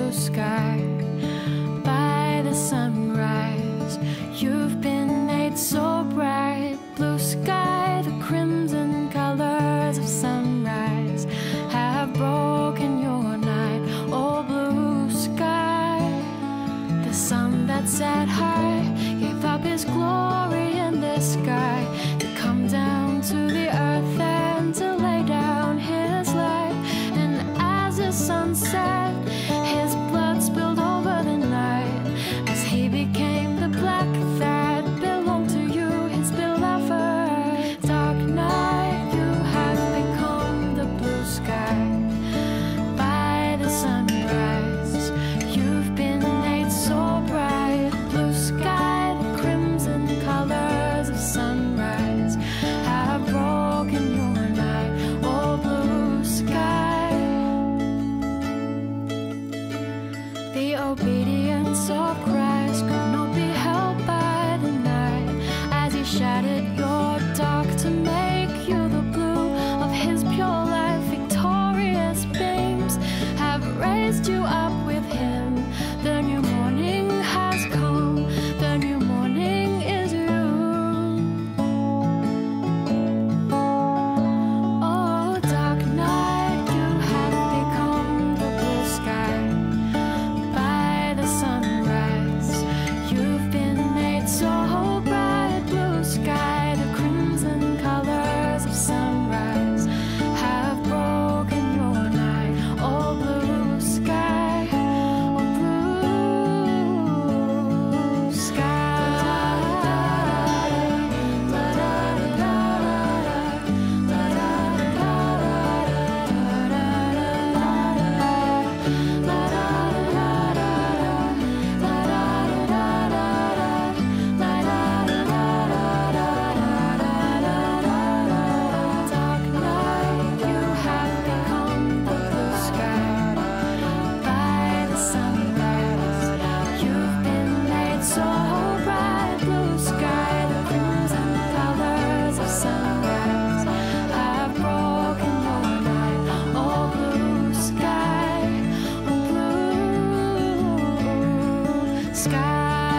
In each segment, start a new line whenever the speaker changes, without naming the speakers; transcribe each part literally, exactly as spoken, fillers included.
blue sky by the sunrise. You've been made so bright, blue sky, the crimson colors of sunrise have broken your night. Oh, blue sky, the sun that sat high gave up his glory in the sky to come down to the earth and to lay down his life. And as the sun set, his blood spilled over the night as he became the black that belonged to you, his beloved. Dark night, you have become the blue sky by the sunrise. You've been made so bright, blue sky, the crimson colors of sunrise have broken your night. Oh, blue sky, the obedience of Christ could not be held by the night as he shattered your dark to make you the blue of his pure life. Victorious beams have raised you up with him. The new morning has come, the new morning is you. Oh, dark night, you have become the blue sky by the sunrise. You've been made so bright, blue sky, the crimson colors of sunrise have broken your night. Oh, blue sky, oh, blue sky. Dark night, you have become the blue sky by the sunrise. You've been made so bright, blue sky, the crimson colors of sunrise have broken your night. Oh, blue sky, oh, blue sky.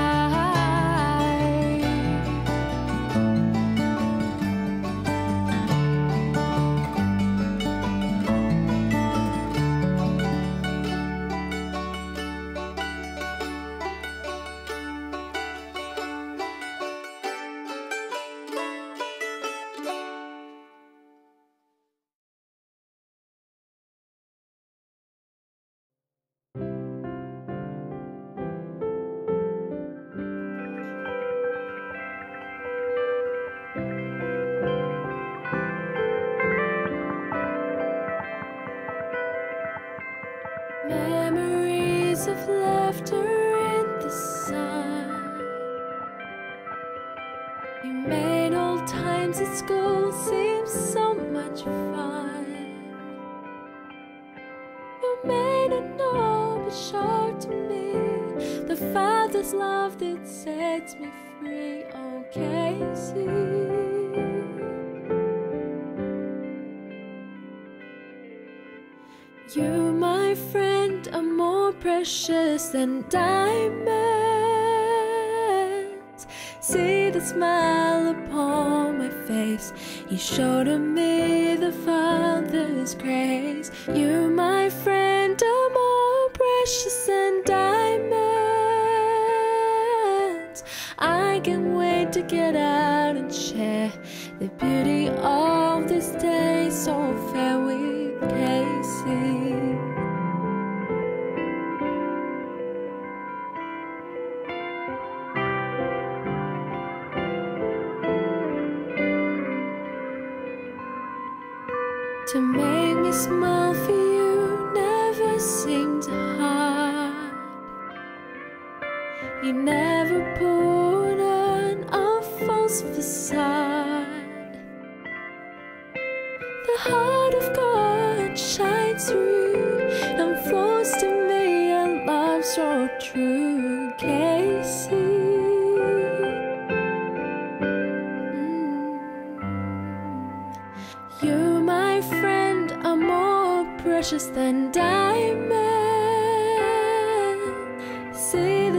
Memories of laughter in the sun. You made old times at school seem so much fun. You may not know, but show to me the Father's love that sets me free. Oh, Casey, you, my friend, are more precious than diamonds. See the smile upon my face. You show to me the Father's grace. You, my friend, are more precious than diamonds. I can't wait to get out and share the beauty of this day so fair with Casey. To make me smile for you never seemed hard. You never put on a false facade. The heart of God shines through and flows to me a love so true, Casey. You, my friend, are more precious than diamonds.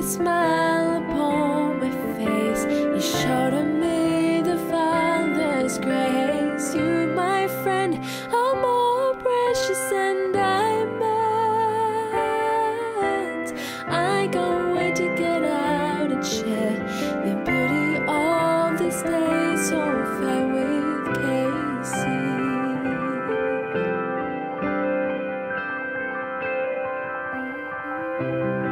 smile upon my face. You showed me the Father's grace. You, my friend, are more precious than diamonds. I can't wait to get out and share the beauty of this day so fair with Casey. Thank you.